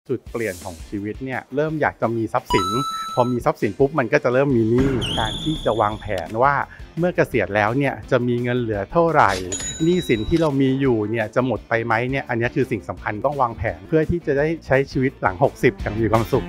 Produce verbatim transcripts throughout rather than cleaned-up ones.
จุดเปลี่ยนของชีวิตเนี่ยเริ่มอยากจะมีทรัพย์สินพอมีทรัพย์สินปุ๊บมันก็จะเริ่มมีหนี้การที่จะวางแผนว่าเมื่อเกษียณแล้วเนี่ยจะมีเงินเหลือเท่าไหร่หนี้สินที่เรามีอยู่เนี่ยจะหมดไปไหมเนี่ยอันนี้คือสิ่งสำคัญต้องวางแผนเพื่อที่จะได้ใช้ชีวิตหลังหกสิบอย่างมีความสุข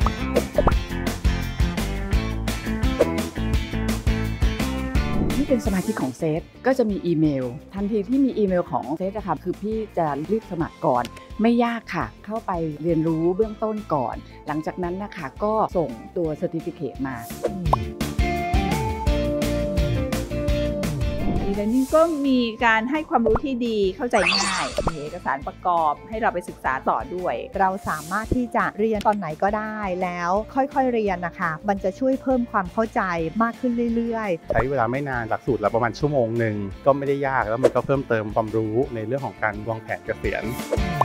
ที่เป็นสมาชิกของเซตก็จะมีอีเมลทันทีที่มีอีเมลของเซตอะค่ะคือพี่จะรีบสมัครก่อนไม่ยากค่ะเข้าไปเรียนรู้เบื้องต้นก่อนหลังจากนั้นนะคะก็ส่งตัว Certificate มา e-learning ก็มีการให้ความรู้ที่ดีเข้าใจง่ายมีเอกสารประกอบให้เราไปศึกษาต่อด้วยเราสามารถที่จะเรียนตอนไหนก็ได้แล้วค่อยๆเรียนนะคะมันจะช่วยเพิ่มความเข้าใจมากขึ้นเรื่อยๆใช้เวลาไม่นานหลักสูตรละประมาณชั่วโมงหนึ่งก็ไม่ได้ยากแล้วมันก็เพิ่มเติมความรู้ในเรื่องของการวางแผนเกษียณ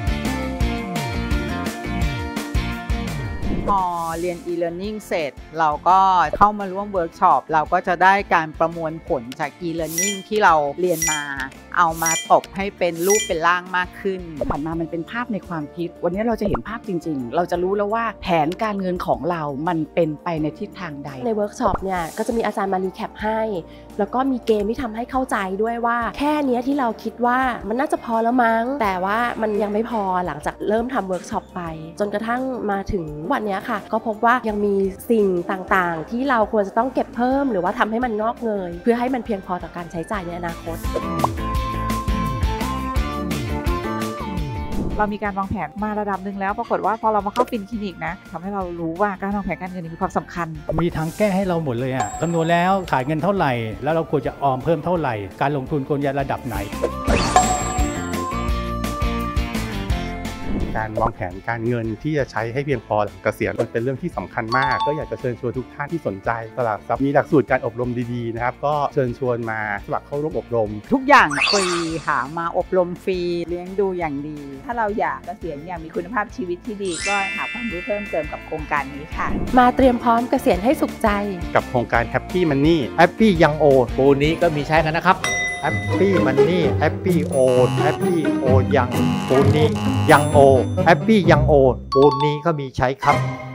พอเรียน e-learning เสร็จเราก็เข้ามาร่วมเวิร์กช็อปเราก็จะได้การประมวลผลจาก e-learning ที่เราเรียนมาเอามาตบให้เป็นรูปเป็นร่างมากขึ้นผ่านมามันเป็นภาพในความคิดวันนี้เราจะเห็นภาพจริงๆเราจะรู้แล้วว่าแผนการเงินของเรามันเป็นไปในทิศทางใดในเวิร์กช็อปเนี่ยก็จะมีอาจารย์มารีแคปให้แล้วก็มีเกมที่ทำให้เข้าใจด้วยว่าแค่นี้ที่เราคิดว่ามันน่าจะพอแล้วมั้งแต่ว่ามันยังไม่พอหลังจากเริ่มทำเวิร์กช็อปไปจนกระทั่งมาถึงวันนี้ค่ะก็พบว่ายังมีสิ่งต่างๆที่เราควรจะต้องเก็บเพิ่มหรือว่าทำให้มันงอกเงยเพื่อให้มันเพียงพอต่อการใช้จ่ายในอนาคตเรามีการวางแผนมาระดับหนึ่งแล้วปรากฏว่าพอเรามาเข้าฟินคลินิกนะทำให้เรารู้ว่าการวางแผนการเงินมีความสำคัญมีทางแก้ให้เราหมดเลยอ่ะคำนวณแล้วขายเงินเท่าไหร่แล้วเราควรจะออมเพิ่มเท่าไหร่การลงทุนควรจะระดับไหนการวางแผนการเงินที่จะใช้ให้เพียงพอหลังเกษียณมันเป็นเรื่องที่สำคัญมากก็อยากจะเชิญชวนทุกท่านที่สนใจตลาดทรัพย์มีหลักสูตรการอบรมดีๆนะครับก็เชิญชวนมาสมัครเข้าร่วมอบรมทุกอย่างฟรีหามาอบรมฟรีเลี้ยงดูอย่างดีถ้าเราอยากเกษียณอย่างมีคุณภาพชีวิตที่ดีก็หาความรู้เพิ่มเติมกับโครงการนี้ค่ะมาเตรียมพร้อมเกษียณให้สุขใจกับโครงการ Happy Money Happy Young Old โปรนี้ก็มีใช้กันนะครับHappy Money Happy Old Happy Old Young โปรนี้ Young Old Happy Young Old โปรนี้ก็มีใช้ครับ